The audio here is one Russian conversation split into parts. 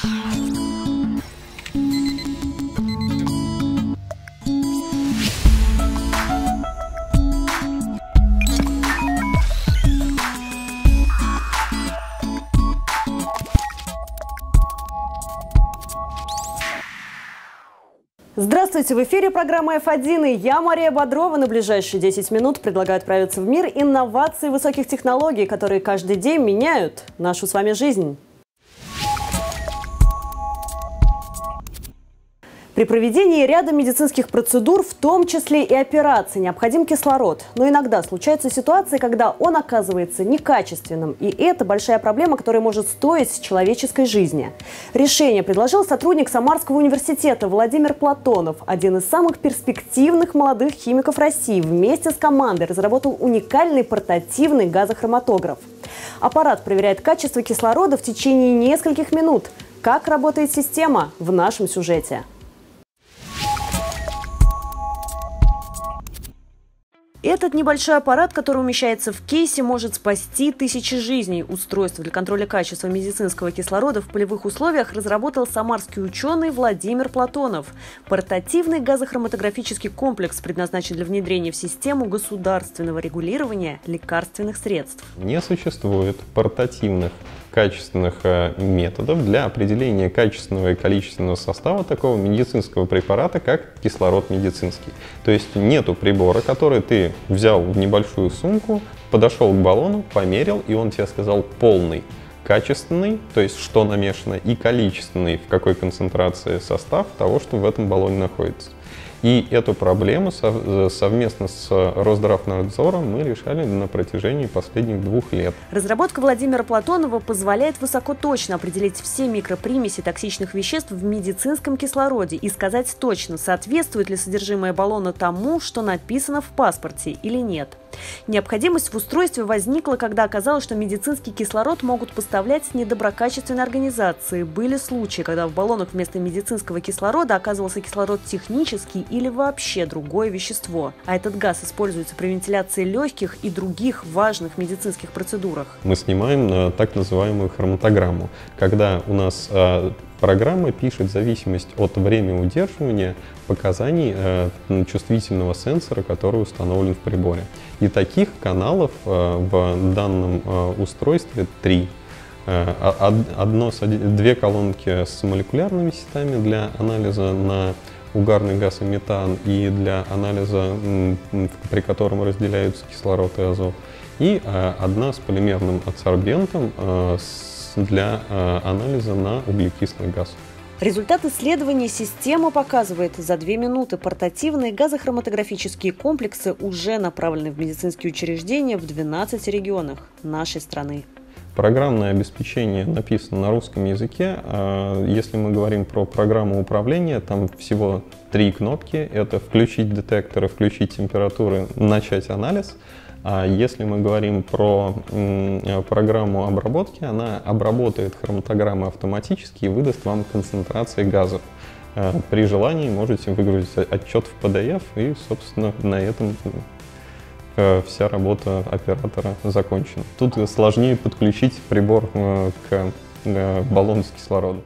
Здравствуйте! В эфире программа F1 и я, Мария Бодрова. На ближайшие 10 минут предлагаю отправиться в мир инноваций и высоких технологий, которые каждый день меняют нашу с вами жизнь. При проведении ряда медицинских процедур, в том числе и операций, необходим кислород. Но иногда случаются ситуации, когда он оказывается некачественным. И это большая проблема, которая может стоить человеческой жизни. Решение предложил сотрудник Самарского университета Владимир Платонов. Один из самых перспективных молодых химиков России вместе с командой разработал уникальный портативный газохроматограф. Аппарат проверяет качество кислорода в течение нескольких минут. Как работает система в нашем сюжете. Этот небольшой аппарат, который умещается в кейсе, может спасти тысячи жизней. Устройство для контроля качества медицинского кислорода в полевых условиях разработал самарский ученый Владимир Платонов. Портативный газохроматографический комплекс предназначен для внедрения в систему государственного регулирования лекарственных средств. Не существует портативных качественных методов для определения качественного и количественного состава такого медицинского препарата, как кислород медицинский. То есть нету прибора, который ты взял в небольшую сумку, подошел к баллону, померил, и он тебе сказал полный, качественный, то есть что намешано, и количественный, в какой концентрации состав того, что в этом баллоне находится. И эту проблему совместно с Росздравнадзором мы решали на протяжении последних 2 лет. Разработка Владимира Платонова позволяет высокоточно определить все микропримеси токсичных веществ в медицинском кислороде и сказать точно, соответствует ли содержимое баллона тому, что написано в паспорте или нет. Необходимость в устройстве возникла, когда оказалось, что медицинский кислород могут поставлять недоброкачественные организации. Были случаи, когда в баллонах вместо медицинского кислорода оказывался кислород технический или вообще другое вещество. А этот газ используется при вентиляции легких и других важных медицинских процедурах. Мы снимаем так называемую хроматограмму, когда у нас программа пишет зависимость от времени удерживания показаний чувствительного сенсора, который установлен в приборе. И таких каналов в данном устройстве 3. 2 колонки с молекулярными сетами для анализа на угарный газ и метан и для анализа, при котором разделяются кислород и азот. И 1 с полимерным адсорбентом для анализа на углекислый газ. Результат исследования система показывает. За 2 минуты портативные газохроматографические комплексы уже направлены в медицинские учреждения в 12 регионах нашей страны. Программное обеспечение написано на русском языке. Если мы говорим про программу управления, там всего 3 кнопки. Это включить детекторы, включить температуры, начать анализ. А если мы говорим про программу обработки, она обработает хроматограммы автоматически и выдаст вам концентрации газов. При желании можете выгрузить отчет в PDF, и, собственно, на этом вся работа оператора закончена. Тут сложнее подключить прибор к баллону с кислородом.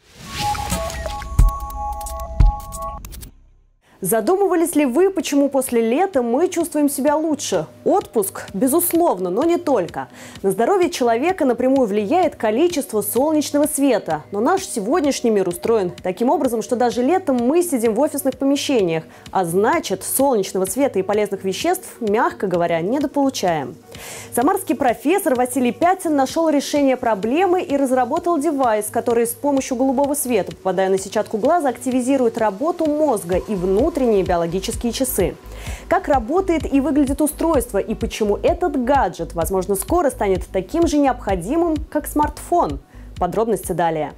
Задумывались ли вы, почему после лета мы чувствуем себя лучше? Отпуск, безусловно, но не только. На здоровье человека напрямую влияет количество солнечного света. Но наш сегодняшний мир устроен таким образом, что даже летом мы сидим в офисных помещениях. А значит, солнечного света и полезных веществ, мягко говоря, недополучаем. Самарский профессор Василий Пятин нашел решение проблемы и разработал девайс, который с помощью голубого света, попадая на сетчатку глаза, активизирует работу мозга и внутренние биологические часы. Как работает и выглядит устройство, и почему этот гаджет, возможно, скоро станет таким же необходимым, как смартфон. Подробности далее.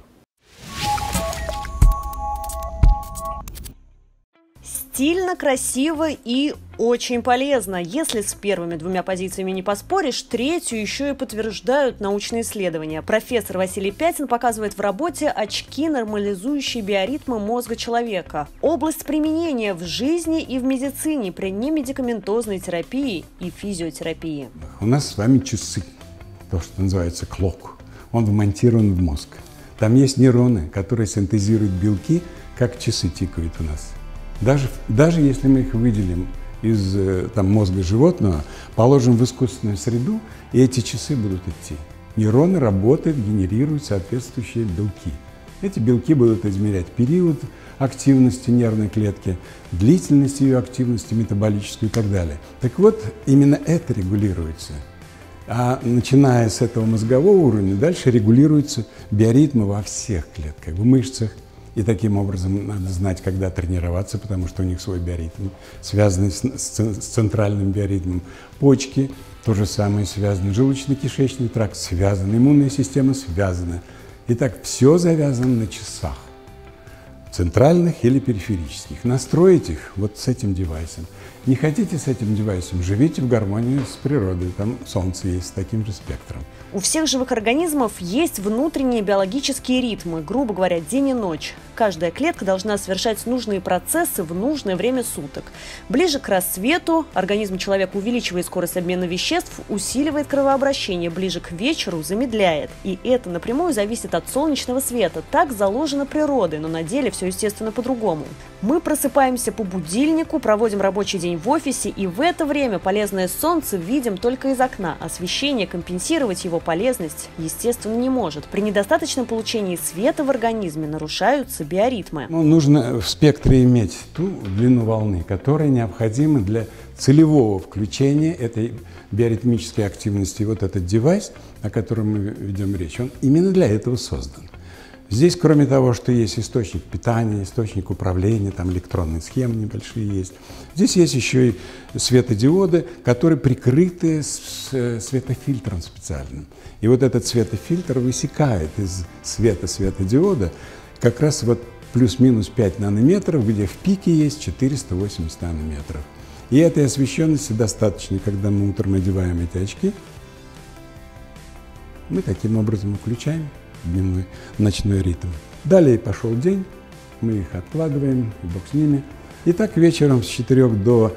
Стильно, красиво и очень полезно. Если с первыми 2 позициями не поспоришь, третью еще и подтверждают научные исследования. Профессор Василий Пятин показывает в работе очки, нормализующие биоритмы мозга человека. Область применения в жизни и в медицине при немедикаментозной терапии и физиотерапии. У нас с вами часы, то, что называется clock. Он вмонтирован в мозг. Там есть нейроны, которые синтезируют белки, как часы тикают у нас. Даже если мы их выделим из мозга животного, положим в искусственную среду, и эти часы будут идти. Нейроны работают, генерируют соответствующие белки. Эти белки будут измерять период активности нервной клетки, длительность ее активности, метаболическую и так далее. Так вот, именно это регулируется. А начиная с этого мозгового уровня, дальше регулируются биоритмы во всех клетках, в мышцах. И таким образом надо знать, когда тренироваться, потому что у них свой биоритм, связанный с центральным биоритмом. Почки то же самое связано, желудочно-кишечный тракт связан, иммунная система связана. Итак, все завязано на часах, центральных или периферических. Настроить их вот с этим девайсом. Не хотите с этим девайсом, живите в гармонии с природой, там солнце есть с таким же спектром. У всех живых организмов есть внутренние биологические ритмы, грубо говоря, день и ночь. Каждая клетка должна совершать нужные процессы в нужное время суток. Ближе к рассвету организм человека увеличивает скорость обмена веществ, усиливает кровообращение, ближе к вечеру замедляет. И это напрямую зависит от солнечного света. Так заложено природой, но на деле все, естественно, по-другому. Мы просыпаемся по будильнику, проводим рабочий день в офисе, и в это время полезное солнце видим только из окна. Освещение компенсировать его полезность, естественно, не может. При недостаточном получении света в организме нарушаются биоритмы. Нужно в спектре иметь ту длину волны, которая необходима для целевого включения этой биоритмической активности. И вот этот девайс, о котором мы ведем речь, он именно для этого создан. Здесь, кроме того, что есть источник питания, источник управления, там электронные схемы небольшие есть, здесь есть еще и светодиоды, которые прикрыты светофильтром специальным. И вот этот светофильтр высекает из света светодиода как раз вот плюс-минус 5 нанометров, где в пике есть 480 нанометров. И этой освещенности достаточно, когда мы утром одеваем эти очки, мы таким образом включаем дневной, ночной ритм. Далее пошел день, мы их откладываем, и бог с ними. И так вечером с 4 до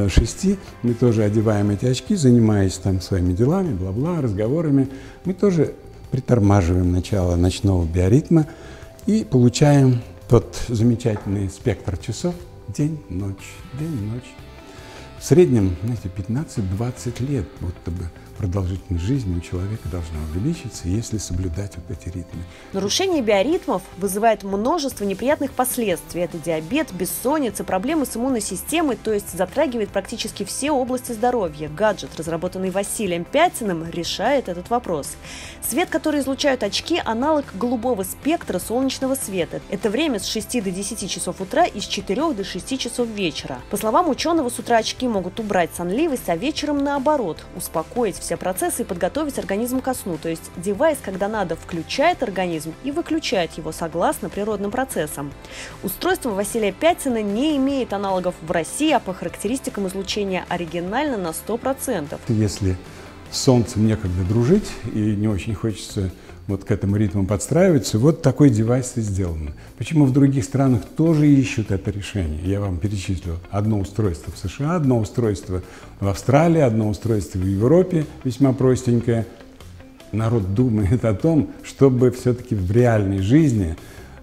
6 мы тоже одеваем эти очки, занимаясь там своими делами, бла-бла, разговорами. Мы тоже притормаживаем начало ночного биоритма и получаем тот замечательный спектр часов день-ночь, день-ночь. В среднем, знаете, 15-20 лет будто бы продолжительность жизни у человека должна увеличиться, если соблюдать вот эти ритмы. Нарушение биоритмов вызывает множество неприятных последствий. Это диабет, бессонница, проблемы с иммунной системой, то есть затрагивает практически все области здоровья. Гаджет, разработанный Василием Пятиным, решает этот вопрос. Свет, который излучают очки, аналог голубого спектра солнечного света. Это время с 6 до 10 часов утра и с 4 до 6 часов вечера. По словам ученого, с утра очки могут убрать сонливость, а вечером наоборот, успокоить все процессы и подготовить организм ко сну. То есть девайс, когда надо, включает организм и выключает его согласно природным процессам. Устройство Василия Пятина не имеет аналогов в России, а по характеристикам излучения оригинально на 100%. Если с солнцем некогда дружить и не очень хочется вот к этому ритму подстраиваться, вот такой девайс и сделан. Почему в других странах тоже ищут это решение? Я вам перечислил одно устройство в США, одно устройство в Австралии, одно устройство в Европе, весьма простенькое. Народ думает о том, чтобы все-таки в реальной жизни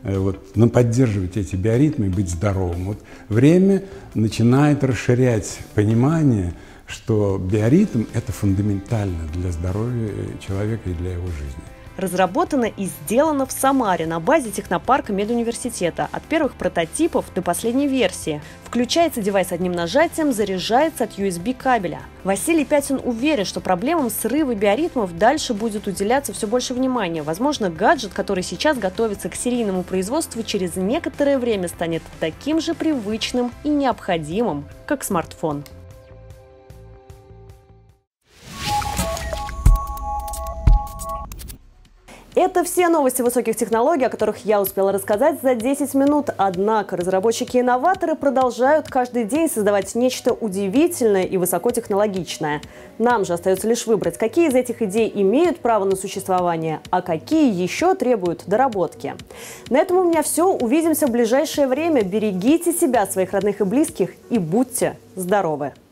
поддерживать эти биоритмы и быть здоровым. Вот время начинает расширять понимание, что биоритм – это фундаментально для здоровья человека и для его жизни. Разработано и сделано в Самаре на базе технопарка медуниверситета. От первых прототипов до последней версии. Включается девайс одним нажатием, заряжается от USB кабеля. Василий Пятин уверен, что проблемам срыва биоритмов дальше будет уделяться все больше внимания. Возможно, гаджет, который сейчас готовится к серийному производству, через некоторое время станет таким же привычным и необходимым, как смартфон. Это все новости высоких технологий, о которых я успела рассказать за 10 минут. Однако разработчики и инноваторы продолжают каждый день создавать нечто удивительное и высокотехнологичное. Нам же остается лишь выбрать, какие из этих идей имеют право на существование, а какие еще требуют доработки. На этом у меня все. Увидимся в ближайшее время. Берегите себя, своих родных и близких и будьте здоровы!